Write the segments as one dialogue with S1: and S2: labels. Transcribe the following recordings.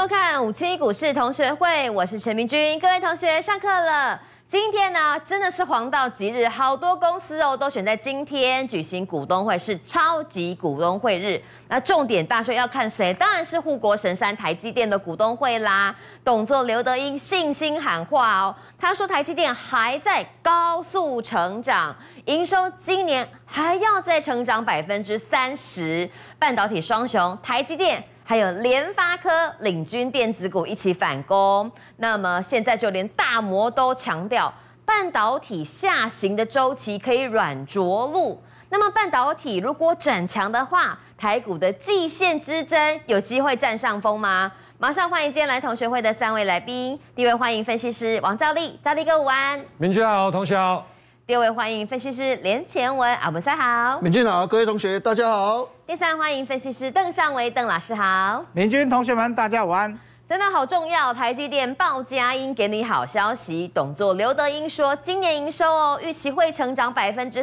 S1: 收看57股市同学会，我是陈明君。各位同学，上课了。今天呢，真的是黄道吉日，好多公司都选在今天举行股东会，是超级股东会日。那重点大说要看谁，当然是护国神山台积电的股东会啦。董座刘德音信心喊话哦，他说台积电还在高速成长，营收今年还要再成长30%，半导体双雄台积电。还有联发科领军电子股一起反攻，那么现在就连大摩都强调，半导体下行的周期可以软着陆。那么半导体如果转强的话，台股的季线之争有机会占上风吗？马上欢迎今天来同学会的3位来宾，第一位欢迎分析师王兆立，兆立哥午安。
S2: 明君好，同学好。
S1: 第二位欢迎分析师连前文，阿姆赛好。
S3: 明君好，各位同学大家好。
S1: 第三欢迎分析师邓尚维，邓老师好。
S4: 明君同学们大家午安。
S1: 真的好重要，台积电报佳音给你好消息。董座刘德音说，今年营收预期会成长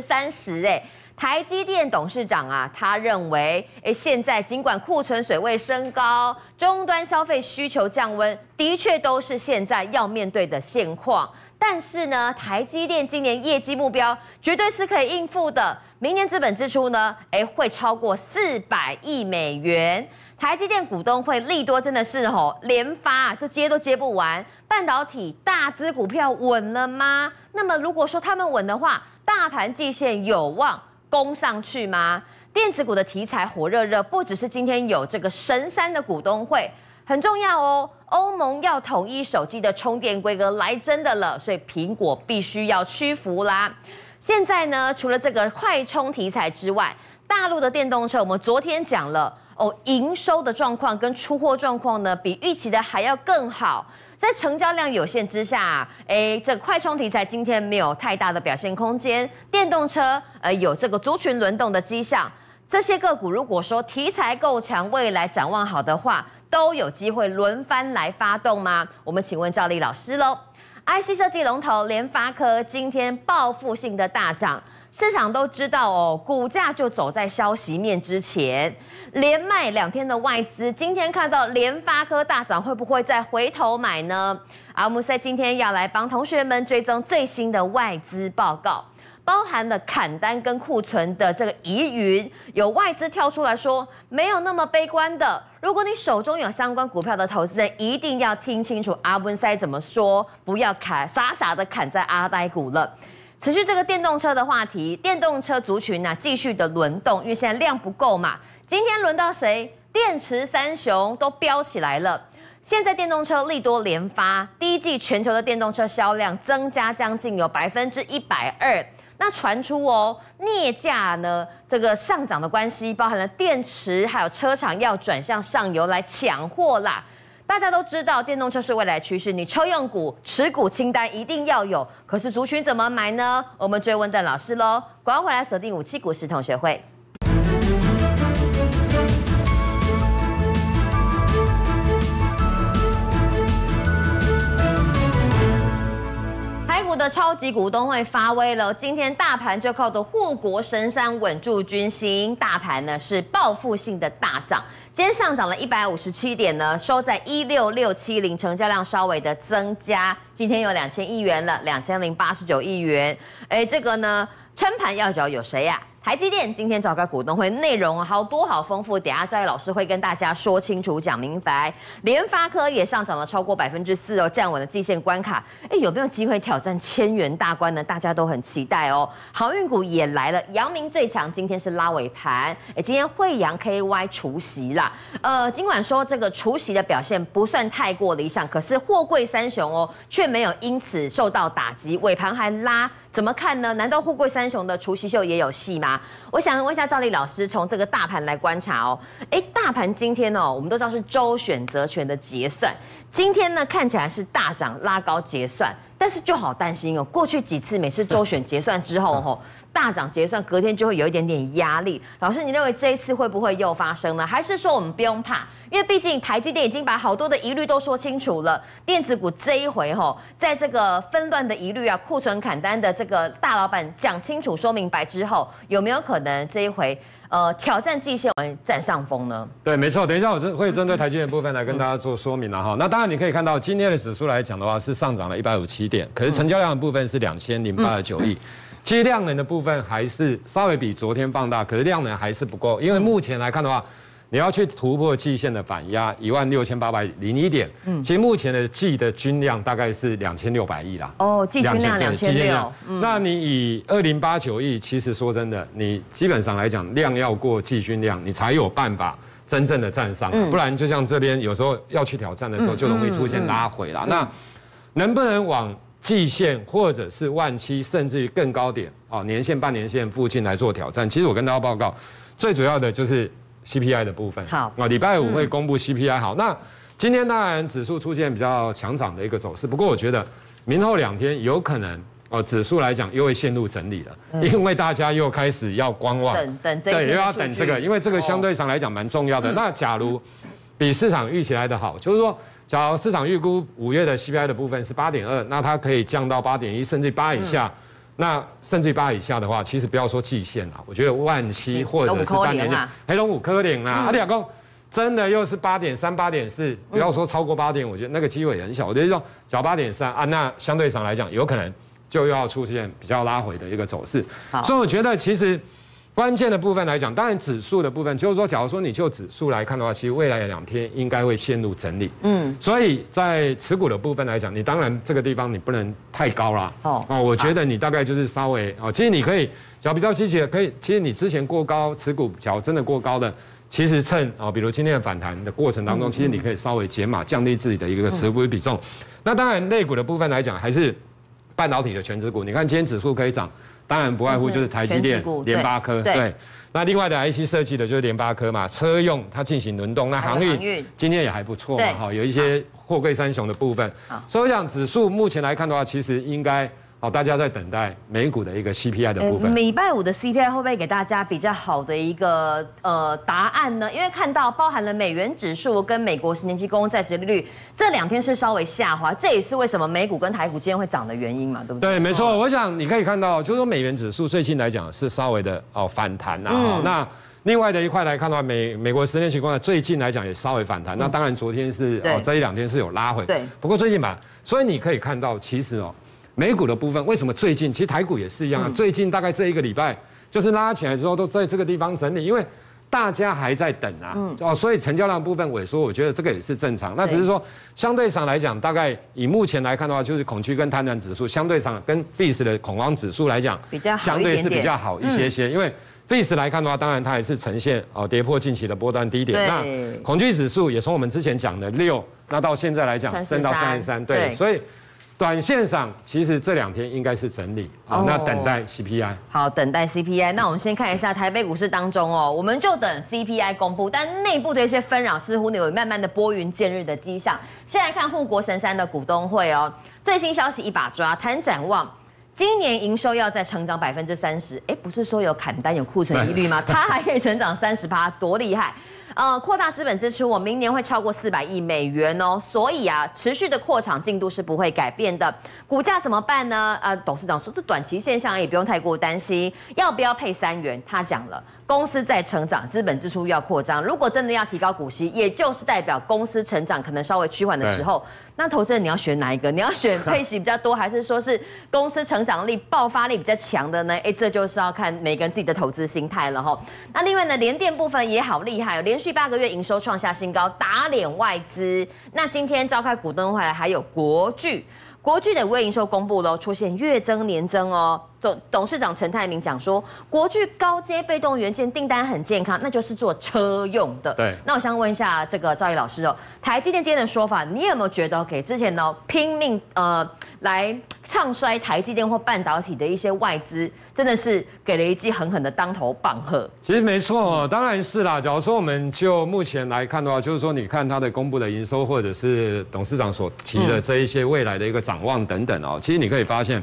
S1: 30%。台积电董事长他认为，现在尽管库存水位升高，终端消费需求降温，的确都是现在要面对的现况。但是呢，台积电今年业绩目标绝对是可以应付的。明年资本支出呢，会超过400亿美元。台积电股东会利多真的是连发，这接都接不完。半导体大资股票稳了吗？那么如果说他们稳的话，大盘季线有望攻上去吗？电子股的题材火热热，不只是今天有这个神山的股东会。很重要哦，欧盟要统一手机的充电规格来真的了，所以苹果必须要屈服啦。现在呢，除了这个快充题材之外，大陆的电动车我们昨天讲了营收的状况跟出货状况呢，比预期的还要更好。在成交量有限之下，这个快充题材今天没有太大的表现空间，电动车有这个族群轮动的迹象。这些个股如果说题材够强，未来展望好的话，都有机会轮番来发动吗？我们请问兆立老师喽。IC 设计龙头联发科今天报复性的大涨，市场都知道股价就走在消息面之前，连卖2天的外资，今天看到联发科大涨，会不会再回头买呢？我们在今天要来帮同学们追踪最新的外资报告。包含了砍单跟库存的这个疑云，有外资跳出来说没有那么悲观的。如果你手中有相关股票的投资人，一定要听清楚阿文塞怎么说，不要傻傻的砍在阿呆股了。持续这个电动车的话题，电动车族群继续的轮动，因为现在量不够嘛。今天轮到谁？电池三雄都飙起来了。现在电动车利多连发，第一季全球的电动车销量增加将近有120%。那传出镍价呢这个上涨的关系，包含了电池还有车厂要转向上游来抢货啦。大家都知道电动车是未来趋势，你车用股持股清单一定要有。可是族群怎么买呢？我们追问邓老师喽。赶快回来锁定57股市同学会。台股的超级股东会发威了，今天大盘就靠着护国神山稳住军心，大盘呢是报复性的大涨，今天上涨了157点呢，收在16670，成交量稍微的增加，今天有2000亿元了，2089亿元，这个呢撑盘要角有谁呀？台积电今天召开股东会，内容好多好丰富，等一下赵毅老师会跟大家说清楚讲明白。联发科也上涨了超过4%站稳了季线关卡，有没有机会挑战1000元大关呢？大家都很期待哦。航运股也来了，阳明最强，今天是拉尾盘，今天慧洋 KY 除息啦。尽管说这个除息的表现不算太过理想，可是货柜三雄却没有因此受到打击，尾盘还拉。怎么看呢？难道货柜三雄的除息秀也有戏吗？我想问一下兆立老师，从这个大盘来观察大盘今天我们都知道是周选择权的结算，今天呢看起来是大涨拉高结算，但是就好担心过去几次每次周选结算之后大涨结算，隔天就会有一点点压力。老师，你认为这一次会不会又发生呢？还是说我们不用怕？因为毕竟台积电已经把好多的疑虑都说清楚了，电子股这一回在这个纷乱的疑虑啊、库存砍单的这个大老板讲清楚、说明白之后，有没有可能这一回挑战季线占上风呢？
S2: 对，没错。等一下我会针对台积电部分来跟大家做说明了哈。那当然你可以看到今天的指数来讲的话是上涨了157点，可是成交量的部分是2089亿。其实量能的部分还是稍微比昨天放大，可是量能还是不够，因为目前来看的话。你要去突破季线的反压16801点，其实目前的季的均量大概是2600亿啦。
S1: 哦，季均量2600。
S2: 那你以2089亿，其实说真的，你基本上来讲量要过季均量，你才有办法真正的站上，不然就像这边有时候要去挑战的时候，就容易出现拉回啦。那能不能往季线或者是17000甚至于更高点年线、半年线附近来做挑战？其实我跟大家报告，最主要的就是。CPI 的部分
S1: 好
S2: 礼拜5会公布 CPI 好，那今天当然指数出现比较强涨的一个走势，不过我觉得明后2天有可能指数来讲又会陷入整理了，因为大家又开始要观望，
S1: 等这个，
S2: 对，又要等这个，因为这个相对上来讲蛮重要的。那假如比市场预期来的好，就是说，假如市场预估5月的 CPI 的部分是8.2，那它可以降到8.1，甚至8以下。那甚至8以下的话，其实不要说季线啦，我觉得17000或者是半年线，黑龙5科领啦，你老公真的又是8.3、8.4，不要说超过8点，我觉得那个机会也很小。我觉得说缴8.3啊，那相对上来讲，有可能就又要出现比较拉回的一个走势。所以我觉得其实关键的部分来讲，当然指数的部分，就是说，假如说你就指数来看的话，其实未来的2天应该会陷入整理。所以在持股的部分来讲，你当然这个地方你不能太高啦。我觉得你大概就是稍微其实你可以，只要比较积极的，可以，其实你之前过高持股，假如真的过高的，其实趁比如今天的反弹的过程当中，其实你可以稍微减码，降低自己的一个持股比重。那当然类股的部分来讲，还是半导体的全指股。你看今天指数可以涨。当然不外乎就是台积电、联发科，对。那另外的 IC 设计的就是联发科嘛，车用它进行轮动。那航运今天也还不错嘛，有一些货柜三雄的部分。所以我想指数目前来看的话，其实应该大家在等待美股的一个 CPI 的部分。
S1: 礼拜5的 CPI 会不会给大家比较好的一个答案呢？因为看到包含了美元指数跟美国10年期公共债殖利率这2天是稍微下滑，这也是为什么美股跟台股今天会涨的原因嘛，对不对？
S2: 对，没错。我想你可以看到，就是说美元指数最近来讲是稍微的反弹那另外的一块来看的话，美国10年期公债最近来讲也稍微反弹。那当然昨天是这1-2天是有拉回，对。不过最近吧，所以你可以看到，其实美股的部分为什么最近，其实台股也是一样最近大概这1个礼拜就是拉起来之后都在这个地方整理，因为大家还在等所以成交量部分萎缩，我觉得这个也是正常。那只是说相对上来讲，大概以目前来看的话，就是恐惧跟贪婪指数相对上跟 VIX 的恐慌指数来讲，
S1: 比较
S2: 相对是比较好一些些，因为。VIX 来看的话，当然它也是呈现跌破近期的波段低点。那恐惧指数也从我们之前讲的6，那到现在来讲升到33，对，所以短线上其实这2天应该是整理那等待 CPI。
S1: 好，等待 CPI。那我们先看一下台北股市当中我们就等 CPI 公布，但内部的一些纷扰似乎有慢慢的拨云见日的迹象。先来看护国神山的股东会最新消息一把抓，谈展望。今年营收要再成长30%，不是说有砍单有库存疑虑吗？它还可以成长30%，多厉害！扩大资本支出，明年会超过400亿美元所以持续的扩厂进度是不会改变的。股价怎么办呢？董事长说这短期现象也不用太过担心，要不要配3元？他讲了。公司在成长，资本支出要扩张。如果真的要提高股息，也就是代表公司成长可能稍微趋缓的时候，那投资人你要选哪一个？你要选配息比较多，还是说是公司成长力、爆发力比较强的呢？这就是要看每个人自己的投资心态了那另外呢，联电部分也好厉害连续8个月营收创下新高，打脸外资。那今天召开股东会，还有国巨的5月营收公布了，出现月增年增董事长陈泰明讲说，国巨高阶被动元件订单很健康，那就是做车用的。
S2: 对。
S1: 那我想问一下这个赵毅老师台积电今天的说法，你有没有觉得给之前拼命来唱衰台积电或半导体的一些外资，真的是给了一记狠狠的当头棒喝？
S2: 其实没错当然是啦。假如说我们就目前来看的话，就是说你看它的公布的营收，或者是董事长所提的这一些未来的一个展望等等其实你可以发现。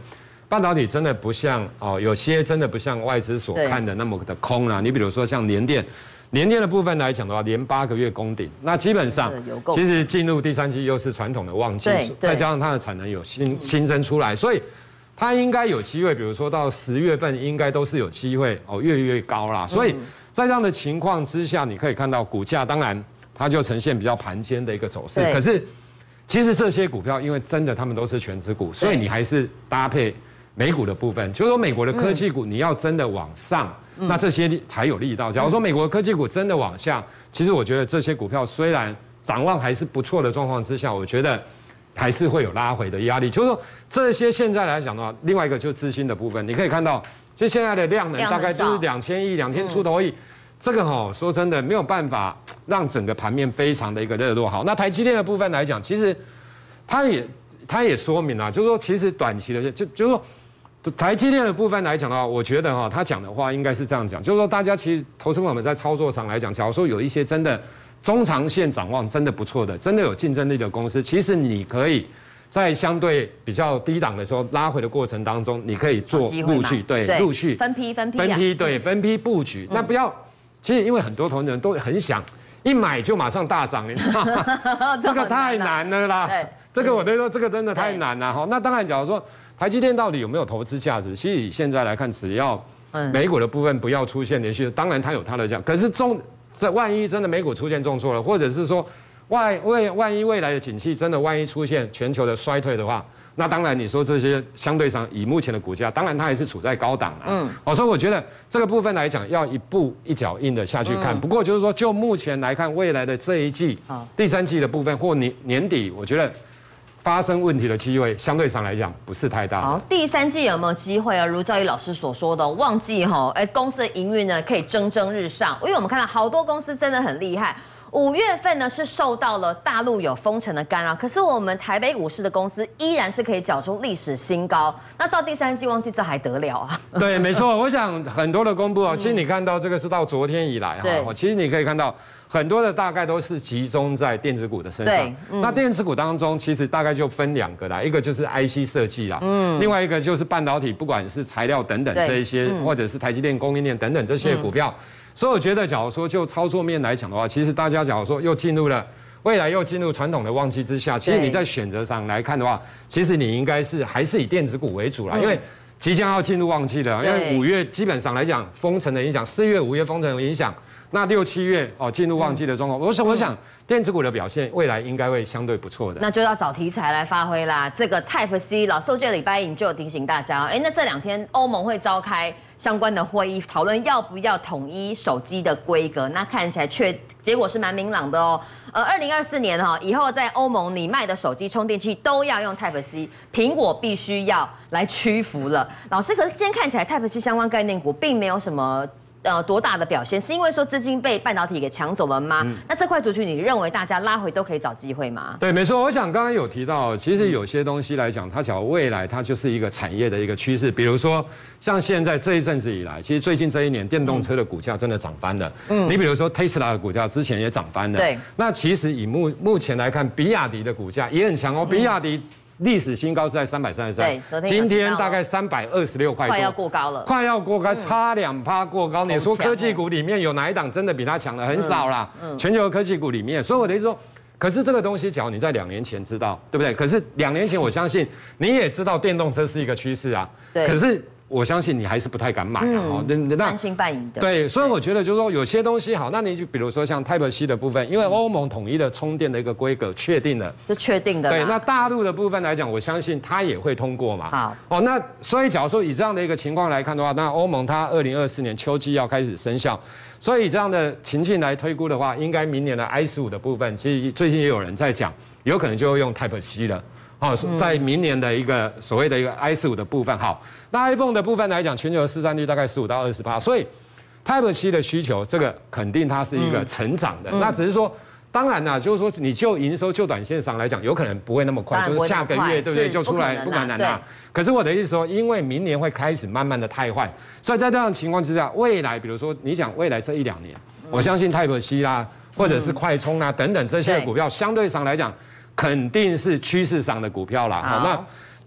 S2: 半导体真的不像有些真的不像外资所看的那么的空啦。你比如说像联电的部分来讲的话，连8个月攻顶，那基本上其实进入第3季又是传统的旺季，再加上它的产能有新增出来，所以它应该有机会，比如说到10月份应该都是有机会越来越高啦。所以在这样的情况之下，你可以看到股价当然它就呈现比较盘间的一个走势，可是其实这些股票因为真的他们都是全指股，所以你还是搭配美股的部分，就是说美国的科技股你要真的往上，那这些才有力道。假如说美国的科技股真的往下，其实我觉得这些股票虽然展望还是不错的状况之下，我觉得还是会有拉回的压力。就是说这些现在来讲的话，另外一个就是资金的部分，你可以看到，就现在的量能大概就是2000亿、2000出头亿，这个说真的没有办法让整个盘面非常的一个热络。好，那台积电的部分来讲，其实它也说明了，就是说其实短期的就是说。台积电的部分来讲的话，我觉得他讲的话应该是这样讲，就是说大家其实投资朋友们在操作上来讲，假如说有一些真的中长线展望真的不错的，真的有竞争力的公司，其实你可以在相对比较低档的时候拉回的过程当中，你可以做陆续陆续分批布局。那不要，其实因为很多投资人都很想一买就马上大涨，你知道吗？这个太难了啦。这个我都说这个真的太难了哈。那当然，假如说台积电到底有没有投资价值？其实以现在来看，只要美股的部分不要出现连续，当然它有它的价。可是这万一真的美股出现重挫了，或者是说万一未来的景气真的万一出现全球的衰退的话，那当然你说这些相对上以目前的股价，当然它还是处在高档啊。所以我觉得这个部分来讲，要一步一脚印的下去看。不过就是说，就目前来看，未来的这一季第3季的部分或年底，我觉得发生问题的机会相对上来讲不是太大。
S1: 好，第3季有没有机会啊？如赵毅老师所说的，旺季公司的营运呢可以蒸日上，因为我们看到好多公司真的很厉害。5月份呢是受到了大陆有封城的干扰，可是我们台北股市的公司依然是可以缴出历史新高。那到第3季旺季这还得了啊？
S2: 对，没错。我想很多的公布其实你看到这个是到昨天以来其实你可以看到。很多的大概都是集中在电子股的身上。那电子股当中，其实大概就分2个啦，一个就是 IC 设计啦，另外一个就是半导体，不管是材料等等这一些，或者是台积电供应链等等这些股票。所以我觉得，假如说就操作面来讲的话，其实大家假如说未来又进入传统的旺季之下，其实你在选择上来看的话，其实你应该是还是以电子股为主啦，因为即将要进入旺季了，因为5月基本上来讲封城的影响，4月、5月封城的影响。那6、7月进入旺季的状况，我想电子股的表现未来应该会相对不错的。
S1: 那就要找题材来发挥啦。这个 Type C， 老寿这礼拜一就有提醒大家，那这2天欧盟会召开相关的会议，讨论要不要统一手机的规格。那看起来结果是蛮明朗的哦。2024年以后在欧盟你卖的手机充电器都要用 Type C， 苹果必须要来屈服了。老师，可是今天看起来 Type C 相关概念股并没有什么。多大的表现？是因为说资金被半导体给抢走了吗？那这块族群，你认为大家拉回都可以找机会吗？
S2: 对，没错。我想刚刚有提到，其实有些东西来讲，它假如未来它就是一个产业的一个趋势。比如说，像现在这一阵子以来，其实最近这1年，电动车的股价真的涨翻了。你比如说 Tesla 的股价之前也涨翻了。对。那其实以目前来看，比亚迪的股价也很强哦。比亚迪。历史新高是在333，今天大概326块多，
S1: 快要过高了，
S2: 快要过高，差2%过高。你说科技股里面有哪一档真的比它强的？很少啦。全球科技股里面，所以我的意思说，可是这个东西，假如你在2年前知道，对不对？可是2年前我相信你也知道电动车是一个趋势啊。对。可是我相信你还是不太敢买啊，
S1: 半信半疑的。
S2: 对，所以我觉得就是说有些东西好，那你就比如说像 Type C 的部分，因为欧盟统一的充电的一个规格确定了，
S1: 就确定的。
S2: 对，那大陆的部分来讲，我相信它也会通过嘛。好，那所以假如说以这样的一个情况来看的话，那欧盟它2024年秋季要开始生效，所以以这样的情境来推估的话，应该明年的 i15 的部分，其实最近也有人在讲，有可能就会用 Type C 了。在明年的一个所谓的一个 i15 的部分，好，那 iPhone 的部分来讲，全球的市占率大概15到20%，所以 Type C 的需求，这个肯定它是一个成长的。那只是说，当然啦，就是说你就营收就短线上来讲，有可能不会那么快，就是下个月对不对就出来，不可能啦。可是我的意思说，因为明年会开始慢慢的汰换，所以在这样的情况之下，未来比如说你讲未来这1、2年，我相信 Type C 啦，或者是快充啦等等这些股票，相对上来讲。肯定是趋势上的股票啦。好，那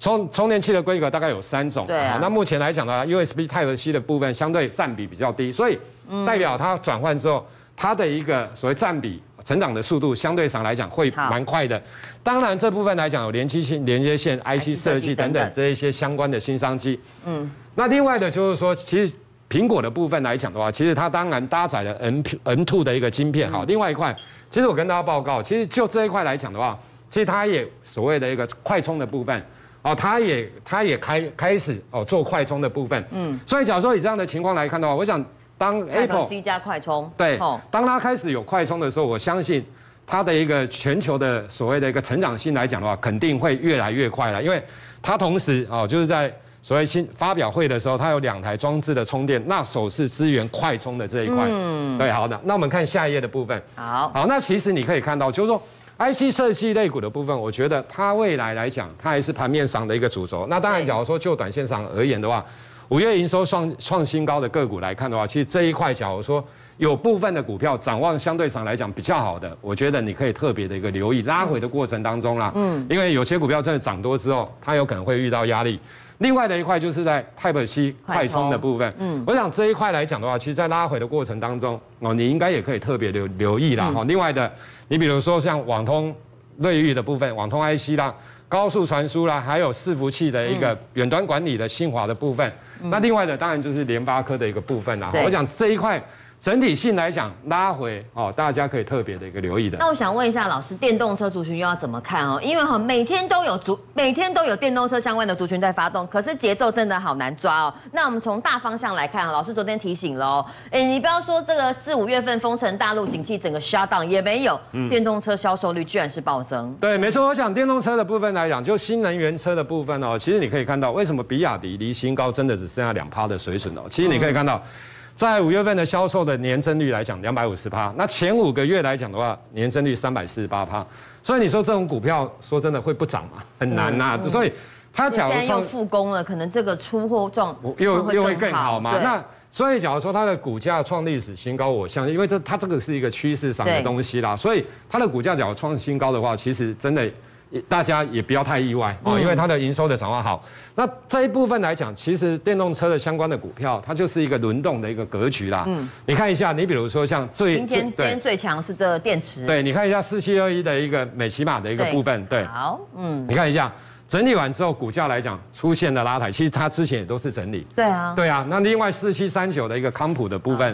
S2: 充电器的规格大概有3种。
S1: 对啊。
S2: 那目前来讲的话 ，USB Type-C 的部分相对占比比较低，所以代表它转换之后，它的一个所谓占比成长的速度相对上来讲会蛮快的。当然这部分来讲有连接线、IC 设计等等这一些相关的新商机。那另外的就是说，其实苹果的部分来讲的话，其实它当然搭载了 M2 的一个晶片。好，另外一块，其实我跟大家报告，其实就这一块来讲的话，其实它也所谓的一个快充的部分。它也开始做快充的部分。所以假如说以这样的情况来看的话，我想当
S1: Apple 加快充，
S2: 对，当它开始有快充的时候，我相信它的一个全球的所谓的一个成长性来讲的话，肯定会越来越快了，因为它同时就是在所谓新发表会的时候，它有2台装置的充电，那首次支援快充的这一块。对，好的，那我们看下一页的部分。好，那其实你可以看到，就是说 IC 设计类股的部分，我觉得它未来来讲，它还是盘面上的一个主轴。那当然，假如说就短线上而言的话，5月营收创新高的个股来看的话，其实这一块，假如说有部分的股票展望相对上来讲比较好的，我觉得你可以特别的一个留意拉回的过程当中啦。因为有些股票真的涨多之后，它有可能会遇到压力。另外的一块就是在 Type-C 快充的部分，我想这一块来讲的话，其实在拉回的过程当中，你应该也可以特别留意啦。另外的，你比如说像网通瑞昱的部分，网通 IC 啦。高速传输啦，还有伺服器的一个远端管理的信华的部分。那另外的当然就是联发科的一个部分啦。我想这一块整体性来讲拉回大家可以特别的一个留意的。
S1: 那我想问一下老师，电动车族群又要怎么看因为每天都有电动车相关的族群在发动，可是节奏真的好难抓那我们从大方向来看老师昨天提醒了你不要说这个4、5月份封城大陆景气整个 shut down 也没有，电动车销售率居然是暴增。
S2: 对，没错。我想电动车的部分来讲，就新能源车的部分其实你可以看到为什么比亚迪离新高真的只剩下2%的水准其实你可以看到。在5月份的销售的年增率来讲，250%。那前5个月来讲的话，年增率348%。所以你说这种股票，说真的会不涨吗？很难呐。所以它假如
S1: 现在又复工了，可能这个出货状
S2: 又会更好嘛？那所以假如说它的股价创历史新高，我相信，因为它这个是一个趋势上的东西啦，所以它的股价假如创新高的话，其实真的。大家也不要太意外因为它的营收的展望好。那这一部分来讲，其实电动车的相关的股票，它就是一个轮动的一个格局啦。你看一下，你比如说像
S1: 今天最强是这电池。
S2: 对，你看一下4721的一个美骑马的一个部分。对，
S1: 好，
S2: 你看一下。整理完之后，股价来讲出现了拉抬，其实它之前也都是整理。
S1: 对啊，
S2: 对啊。那另外4739的一个康普的部分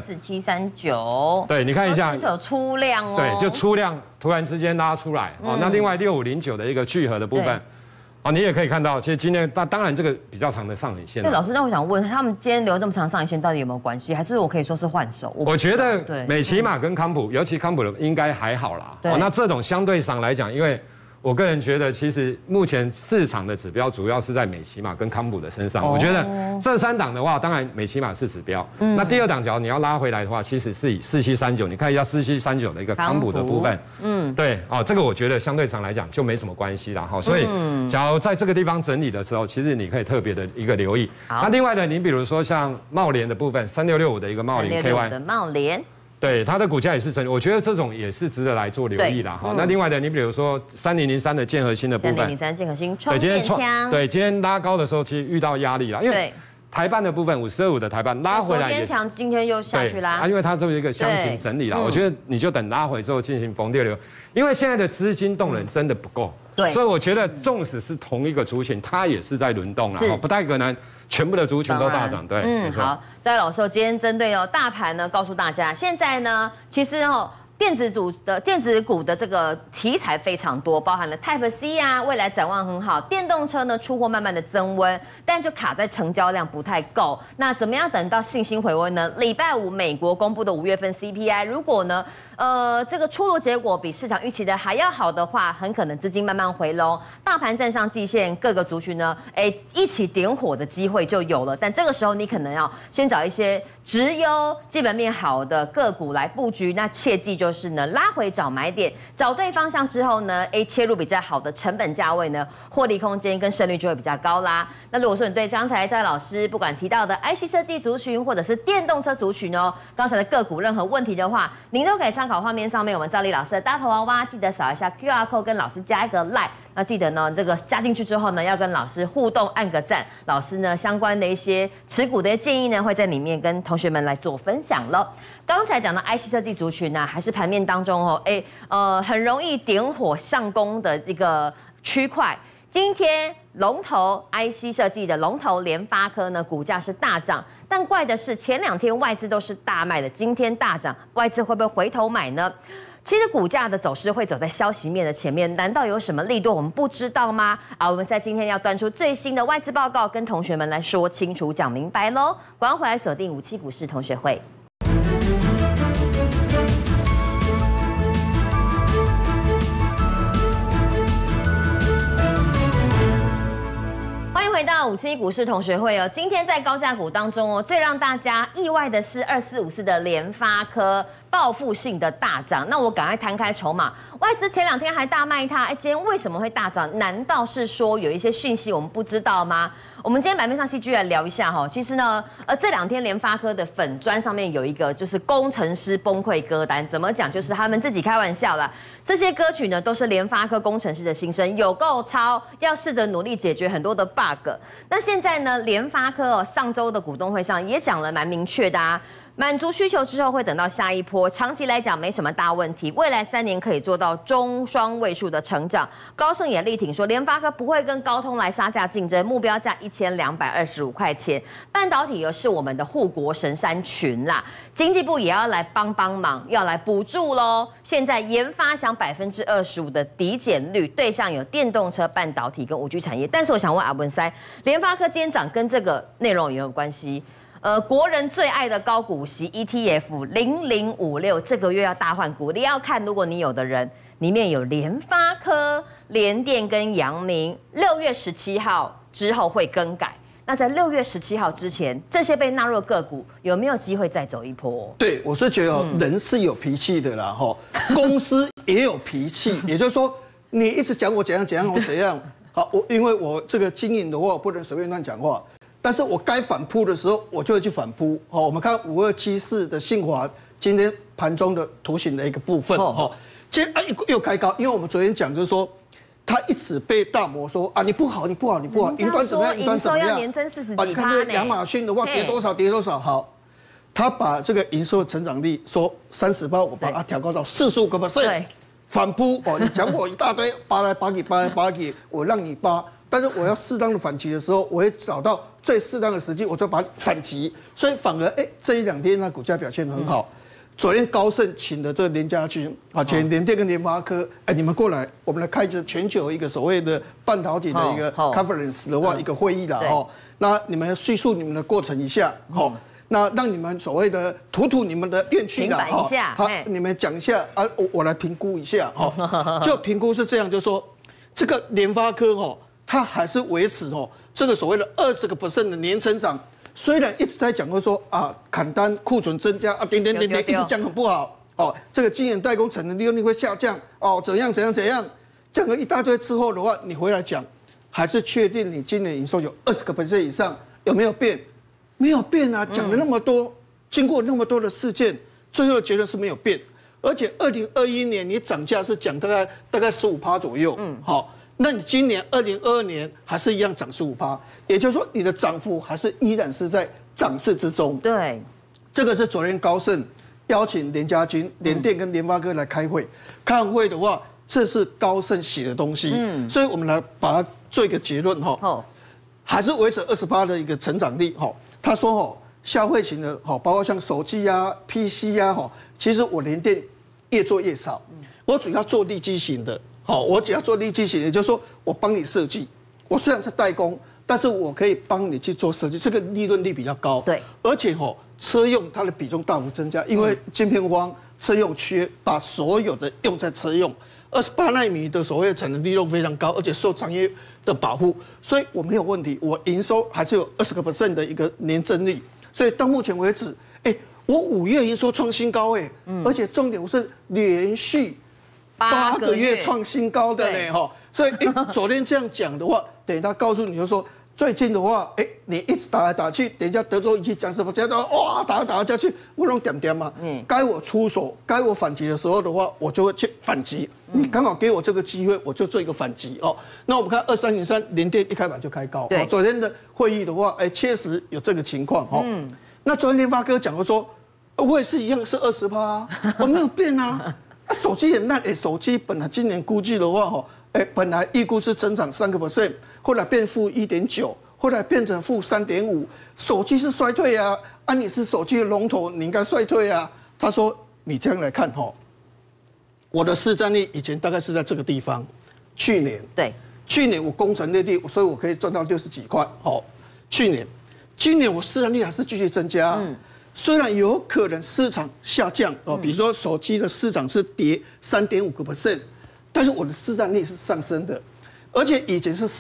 S1: ，4739，
S2: 对，你看一下，
S1: 有出量
S2: 对，就出量突然之间拉出来那另外6509的一个聚合的部分，你也可以看到，其实今天当然这个比较长的上影线。
S1: 对，老师，那我想问，他们今天留这么长上影线，到底有没有关系？还是我可以说是换手？
S2: 我觉得美骑马跟康普，尤其康普的应该还好啦。那这种相对上来讲，因为我个人觉得，其实目前市场的指标主要是在美骑马跟康普的身上。我觉得这3档的话，当然美骑马是指标。那第2档，假如你要拉回来的话，其实是以4739，你看一下4739的一个康普的部分。对这个我觉得相对上来讲就没什么关系啦。所以，假如在这个地方整理的时候，其实你可以特别的一个留意。那另外的，你比如说像茂联的部分，3665的一个茂联 KY
S1: 的茂联。
S2: 对，它的股价也是整理，我觉得这种也是值得来做留意啦。那另外的，你比如说3003的建和新的部分
S1: ，3003建和新充电枪，
S2: 对，今天拉高的时候其实遇到压力啦，因为台半的部分525的台半拉回来也，
S1: 强，今天又下去啦。
S2: 因为它这是一个箱型整理啦，我觉得你就等拉回之后进行逢跌流，因为现在的资金动能真的不够，所以我觉得纵使是同一个族群，它也是在轮动啦，不太可能。全部的族群都大涨，对，
S1: 好，在老师今天针对大盘呢，告诉大家，现在呢，其实电子股的这个题材非常多，包含了 Type-C 未来展望很好，电动车呢出货慢慢的增温，但就卡在成交量不太够。那怎么样等到信心回温呢？礼拜5美国公布的5月份 CPI， 如果呢这个出炉结果比市场预期的还要好的话，很可能资金慢慢回笼，大盘站上季线，各个族群呢，一起点火的机会就有了。但这个时候你可能要先找一些质优、基本面好的个股来布局，那切记就是呢，拉回找买点，找对方向之后呢，切入比较好的成本价位呢，获利空间跟胜率就会比较高啦。那如果说你对刚才在老师不管提到的 IC 设计族群或者是电动车族群刚才的个股任何问题的话，您都可以参考画面上面我们赵丽老师的大头娃娃，记得扫一下 QR code 跟老师加一个 LINE。 那记得呢，这个加进去之后呢，要跟老师互动，按个赞。老师呢，相关的一些持股的建议呢，会在里面跟同学们来做分享了。刚才讲到 IC 设计族群呢，还是盘面当中很容易点火上攻的一个区块。今天龙头 IC 设计的龙头联发科呢，股价是大涨，但怪的是前2天外资都是大卖的，今天大涨，外资会不会回头买呢？其实股价的走势会走在消息面的前面，难道有什么利多我们不知道吗？我们在今天要端出最新的外资报告，跟同学们来说清楚、讲明白喽。赶快回来锁定57股市同学会。欢迎回到57股市同学会哦。今天在高价股当中最让大家意外的是2454的联发科报复性的大涨。那我赶快摊开筹码，外资前2天还大卖它，今天为什么会大涨？难道是说有一些讯息我们不知道吗？我们今天版面上戏剧来聊一下哈。其实呢，这2天联发科的粉专上面有一个就是工程师崩溃歌单，怎么讲？就是他们自己开玩笑啦。这些歌曲呢都是联发科工程师的心声，有够糙，要试着努力解决很多的 bug。那现在呢，联发科上周的股东会上也讲了蛮明确的啊。满足需求之后，会等到下一波。长期来讲没什么大问题，未来3年可以做到中双位数的成长。高盛也力挺说，联发科不会跟高通来杀价竞争，目标价1225块钱。半导体又是我们的护国神山群啦，经济部也要来帮忙，要来补助喽。现在研发想25%的抵减率，对象有电动车、半导体跟5G 产业。但是我想问阿文塞，联发科今天涨跟这个内容有没有关系？国人最爱的高股息 ETF 0056这个月要大换股，你要看，如果你有的人里面有联发科、联电跟阳明，6月17号之后会更改。那在6月17号之前，这些被纳入个股有没有机会再走一波？
S3: 对，我是觉得人是有脾气的啦，公司也有脾气，也就是说，你一直讲我怎样怎样我怎样，好，因为我这个经营的话，我不能随便乱讲话。但是我该反扑的时候，我就会去反扑。我们看5274的信华今天盘中的图形的一个部分，今天又开高，因为我们昨天讲就是说，它一直被大摩说你不好，云端怎么样，云端怎么样？
S1: 年增40几%。
S3: 你看这个亚马逊的话，跌多少？好，他把这个营收成长率说30%，我把它调高到45%，反扑你讲我一大堆，扒来扒去，我让你扒。但是我要适当的反击的时候，我会找到最适当的时机，我就把它反击。所以反而这1-2天呢，股价表现很好。昨天高盛请的这个联家军请联电跟联发科，你们过来，我们来开着全球一个所谓的半导体的一个 conference 的话一个会议啦那你们叙述你们的过程一下那让你们所谓的吐你们的怨气啦好，你们讲一下我来评估一下就评估是这样，就是说这个联发科它还是维持这个所谓的20% 的年成长，虽然一直在讲说砍单库存增加一直讲很不好这个晶圆代工产能利用率会下降怎样，讲了一大堆之后的话，你回来讲，还是确定你今年营收有20% 以上，有没有变？没有变啊，讲了那么多，经过那么多的事件，最后结论是没有变，而且2021年你涨价是讲大概15%左右，那你今年2022年还是一样涨15%，也就是说你的涨幅还是依然是在涨势之中。对，这个是昨天高盛邀请联家军、联电跟联发科来开会，开完会的话，这是高盛写的东西，所以我们来把它做一个结论还是维持20%的一个成长力他说消费型的包括像手机PC 其实我联电越做越少，我主要做利基型的。我只要做利基型，也就是说，我帮你设计。我虽然是代工，但是我可以帮你去做设计，这个利润率比较高。对，而且车用它的比重大幅增加，因为晶片荒，车用缺，把所有的用在车用。28奈米的所谓的产能利用非常高，而且受产业的保护，所以我没有问题，我营收还是有20% 的一个年增率。所以到目前为止，我5月营收创新高而且重点是连续8个月创新高的呢所以昨天这样讲的话，等于他告诉你就说，最近的话，你一直打来打去，等一下德州仪器讲什么，讲哇打来下去，我弄点嘛，该我出手，该我反击的时候的话，我就会去反击。 你刚好给我这个机会，我就做一个反击哦。那我们看2303联电一开盘就开高，
S1: 对，
S3: 昨天的会议的话，确实有这个情况哦。那昨天联发科讲过说，我也是一样是20%啊，我没有变啊。手机也烂，手机本来今年估计的话，本来预估是增长3%，后来变负1.9%，后来变成负3.5%，手机是衰退啊，你是手机的龙头，你应该衰退啊。他说你这样来看我的市占率以前大概是在这个地方，去年我攻城略地，所以我可以赚到60几块，今年我市占率还是继续增加，虽然有可能市场下降比如说手机的市场是跌3.5%，但是我的市占率是上升的，而且以前是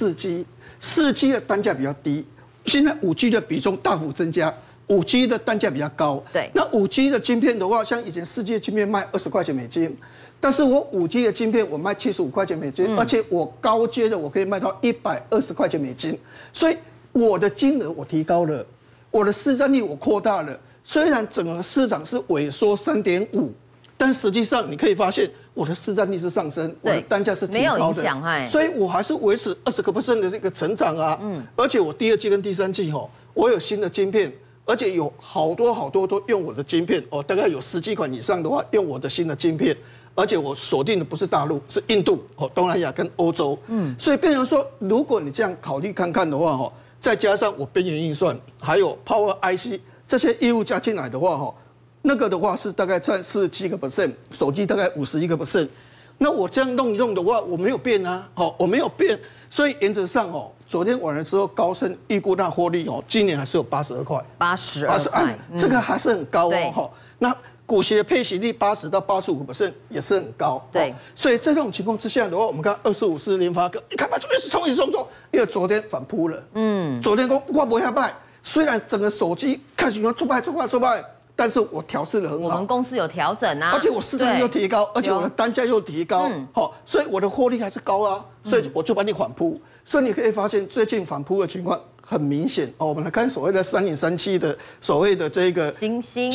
S3: 4G的单价比较低，现在5G 的比重大幅增加，5G 的单价比较高。
S1: 对，
S3: 那5G 的晶片的话，像以前4G 的晶片卖20块钱美金，但是我5G 的晶片我卖75块钱美金，而且我高阶的我可以卖到120块钱美金，所以我的金额我提高了，我的市占率我扩大了。虽然整个市场是萎缩3.5%，但实际上你可以发现我的市占率是上升，我的单价是提高的，
S1: 没有影响，
S3: 所以我还是维持20% 的这个成长啊。而且我第2季跟第3季我有新的晶片，而且有好多都用我的晶片大概有10几款以上的话用我的新的晶片，而且我锁定的不是大陆，是印度、东南亚跟欧洲。所以变成说，如果你这样考虑看看的话再加上我边缘运算还有 Power IC。这些业务加进来的话，那个的话是大概占47%，手机大概51%。那我这样弄一弄的话，我没有变啊，我没有变，所以原则上昨天晚了之后，高盛预估那获利今年还是有82块，82块，这个还是很高那股息的配息率80到85%也是很高，
S1: 对。
S3: 所以在这种情况之下的话，我们看25是联发科，一开盘就一直冲，因为昨天反扑了，昨天说我不要卖。虽然整个手机看起来挫败，但是我调试得很好。
S1: 我们公司有调整啊，
S3: 而且我市占率又提高，而且我的单价又提高，所以我的获利还是高啊，所以我就把你反扑。所以你可以发现最近反扑的情况很明显我们来看所谓的3037的所谓的这个
S1: 星星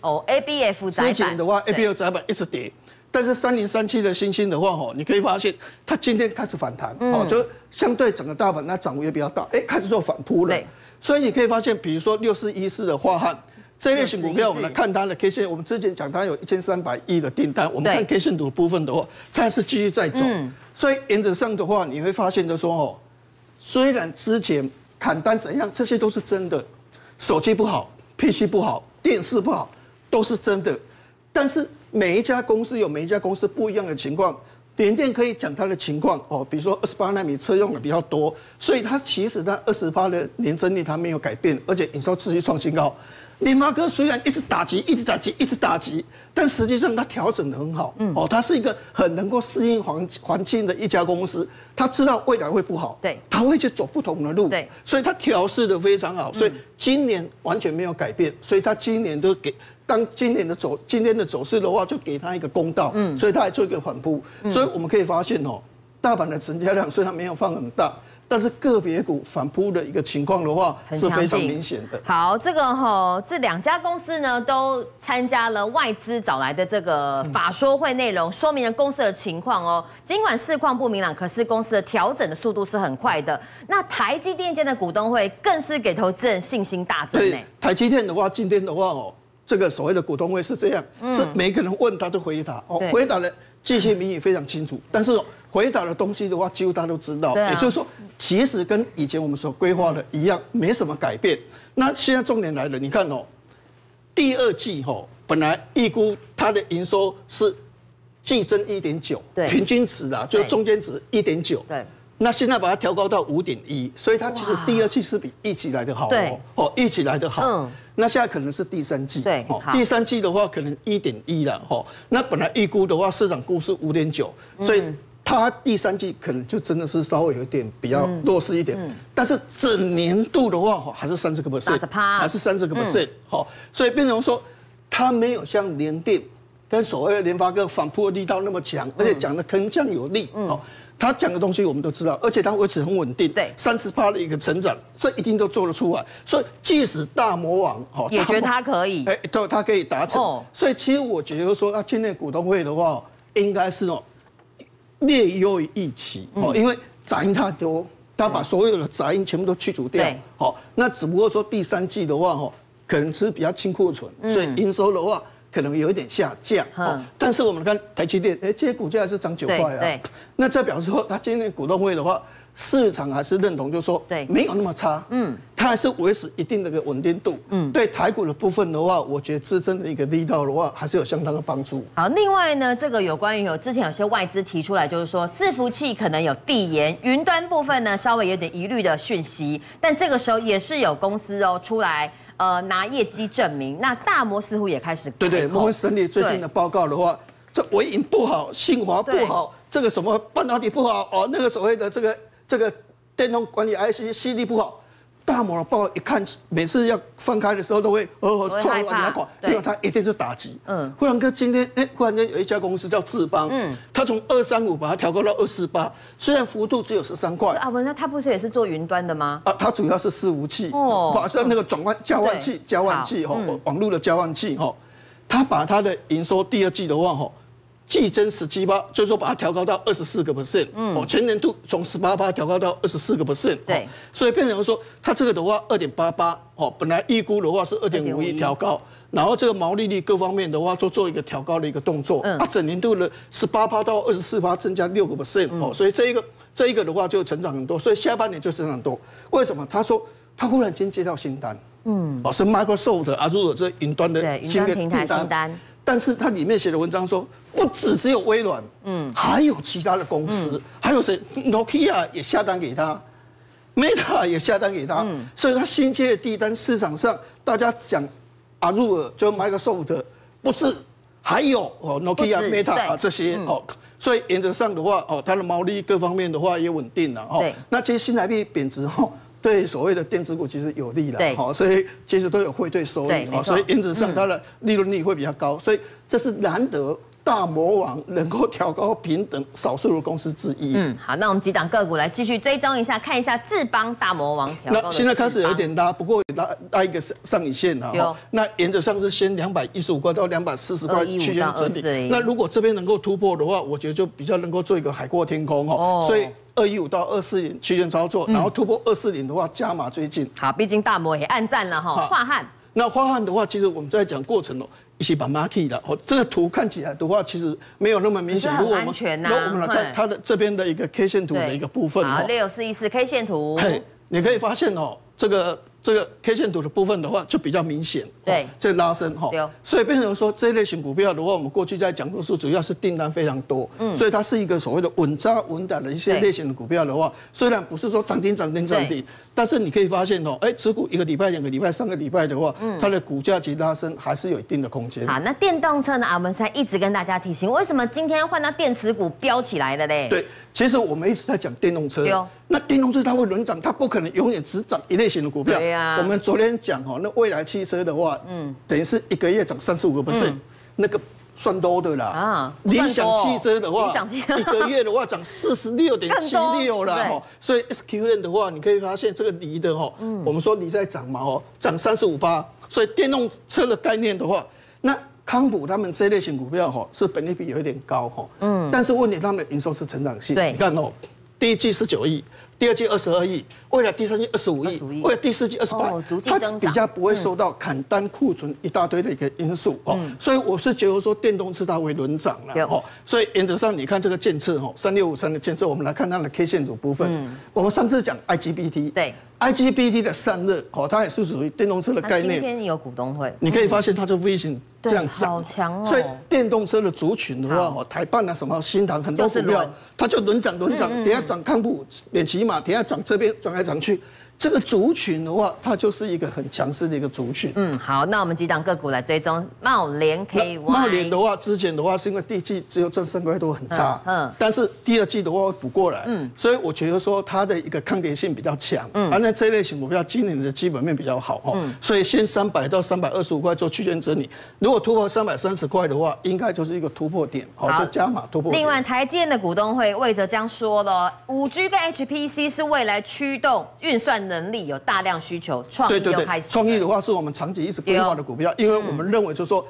S3: ABF
S1: 载板，
S3: 之前的话 ABF 载板一直跌。但是3037的星星的话你可以发现它今天开始反弹就相对整个大盘它涨幅也比较大，开始做反扑了。所以你可以发现，比如说6414的华汉这一类型股票，我们来看它的 K 线，我们之前讲它有1300亿的订单，我们看 K 线图的部分的话，它还是继续在走。所以原则上的话，你会发现的说虽然之前砍单怎样，这些都是真的，手机不好 ，PC 不好，电视不好，都是真的。但是每一家公司有每一家公司不一样的情况。联电可以讲它的情况比如说28奈米车用的比较多，所以它其实它20%的年增率它没有改变，而且营收持续创新高。联发科虽然一直打击，但实际上它调整得很好它是一个很能够适应环境的一家公司，它知道未来会不好，
S1: 对，
S3: 它会去走不同的路，对，所以它调试得非常好，所以今年完全没有改变，所以它今年都给。当今天的走势的话，就给他一个公道，所以他还做一个反扑，所以我们可以发现大盘的成交量虽然没有放很大，但是个别股反扑的一个情况的话是非常明显的。
S1: 好，这2家公司呢都参加了外资找来的这个法说会内容，说明了公司的情况尽管市况不明朗，可是公司的调整的速度是很快的。那台积电间的股东会更是给投资人信心大增
S3: 对，台积电的话，今天的话这个所谓的股东会是这样，是每个人问他都回答回答的具体民意非常清楚，但是回答的东西的话，几乎大家都知道，也就是说，其实跟以前我们所规划的一样，没什么改变。那现在重点来了，你看第2季本来预估它的营收是季增1.9，平均值就中间值1.9，对。那现在把它调高到5.1，所以它其实第2季是比预期来的好预期来的好。那现在可能是第3季，
S1: 对，
S3: 第3季的话可能1.1了那本来预估的话，市场估是5.9，所以它第3季可能就真的是稍微有点比较弱势一点。但是整年度的话还是30%，还是30%。所以变成说它没有像联电跟所谓的联发科反扑的力道那么强，而且讲的铿锵有力他讲的东西我们都知道，而且他维持很稳定，对，30%的一个成长，这一定都做得出来。所以即使大魔王
S1: 也觉得他可以，
S3: 他可以达成。所以其实我觉得说，今天股东会的话，应该是略优于预期哦，因为杂音太多，它把所有的杂音全部都去除掉。好，那只不过说第三季的话，可能是比较轻库存，所以营收的话可能有一点下降。但是我们看台积电，这些股价还是涨9块啊。那这表示说，它今天股东会的话，市场还是认同，就是说没有那么差。它还是维持一定的一个稳定度。对台股的部分的话，我觉得支撑的一个力道的话，还是有相当的帮助。
S1: 好，另外呢，这个有关于之前有些外资提出来，就是说伺服器可能有递延，云端部分呢稍微有点疑虑的讯息，但这个时候也是有公司出来拿业绩证明。那大摩似乎也开始
S3: 对，摩根士丹利最近的报告的话，这微影不好，信华不好，这个什么半导体不好哦，那个所谓的这个电动管理 IC CD 不好。大摩的报告一看，每次要翻开的时候都会撞了两款，因为它一定是打击。忽然间今天，忽然间有一家公司叫智邦，它从235把它调高到248，虽然幅度只有13块。
S1: 啊，不是，它不是也是做云端的吗？
S3: 啊，它主要是伺服器，是那个交换器，网络的交换器，它把它的营收第二季的话，季增17%，就是说把它调高到24%，前年度从18%调高到24%，
S1: 对，所
S3: 以变成说它这个的话2.88，本来预估的话是2.51调高，然后这个毛利率各方面的话都做一个调高的一个动作，整年度的18%到24%增加6%，所以这一个的话就成长很多，所以下半年就成长多。为什么？他说他忽然间接到新单，是 Microsoft Azure 这云端的
S1: 新的平台新单。
S3: 但是它里面写的文章说，不只有微软，还有其他的公司，还有谁 ？Nokia 也下单给他 ，Meta 也下单给他，所以他新接的订单市场上大家讲 Azure 就 Microsoft 不是，还有Nokia、Meta 这些所以原则上的话它的毛利各方面的话也稳定了那其实新台币贬值对所谓的电子股其实有利了，所以其实都有汇兑收益，所以原则上它的利润率会比较高，所以这是难得大魔王能够调高平等少数的公司之一。
S1: 好，那我们几档个股来继续追踪一下，看一下智邦大魔王调高。
S3: 那现在开始有点拉，不过拉一个上影线那原则上是先215块到240块区间整理。那如果这边能够突破的话，我觉得就比较能够做一个海阔天空所以215到240区间操作，然后突破240的话加码追进。
S1: 好，毕竟大摩也暗赞了华汉。
S3: 那华汉的话，其实我们在讲过程一起把 market 的这个图看起来的话，其这没有那么明显。
S1: 如果我们
S3: 来看它的这边的一个 K 线图的一个部分
S1: 好，6414 K 线图，
S3: 你可以发现这个 K 线图的部分的话就比较明显，这拉升所以变成说这一类型股票的话，我们过去在讲的是主要是订单非常多，所以它是一个所谓的稳扎稳打的一些类型的股票的话，虽然不是说涨停，但是你可以发现持股1个礼拜、2个礼拜、3个礼拜的话，它的股价其实拉升还是有一定的空间。
S1: 好，那电动车呢？我们才一直跟大家提醒，为什么今天换到电池股飙起来了嘞？
S3: 对，其实我们一直在讲电动车，那电动车它会轮涨，它不可能永远只涨一类型的股票。我们昨天讲那未来汽车的话，等于是1个月涨35%，那个算多的啦。理想汽车的话，1个月的话涨46.76啦。所以 SQM 的话，你可以发现这个锂的我们说锂在涨嘛涨35%。所以电动车的概念的话，那康普他们这类型股票是本益比有一点高但是问题他们的营收是成长性。你看第一季19亿，第二季22亿，未来第三季25亿，未来第四季28亿，它比较不会受到砍单库存一大堆的一个因素所以我是觉得说电动车它会轮涨了所以原则上你看这个监测3653的监测，我们来看它的 K 线图部分，我们上次讲 IGBT， 对。IGBT 的散热它也是属于电动车的概念。
S1: 今天有股东会，
S3: 你可以发现它就 V 型这样涨，
S1: 好强
S3: 所以电动车的族群的话台办什么新唐很多股票，它就轮涨，等下涨康普免骑马，等下涨这边涨来涨去。这个族群的话，它就是一个很强势的一个族群。
S1: 好，那我们几档个股来追踪茂联 KY。
S3: 茂联的话，之前的话是因为第一季只有赚3块多，很差。但是第二季的话会补过来。所以我觉得说它的一个抗跌性比较强。那这类型股票今年的基本面比较好所以先300到325块做区间整理。如果突破330块的话，应该就是一个突破点，就加码突破点。
S1: 另外，台积电的股东会魏哲将说了，5G 跟 HPC 是未来驱动运算能力有大量需求，创意又开始。
S3: 创意的话是我们长期一直规划的股票，因为我们认为就是说，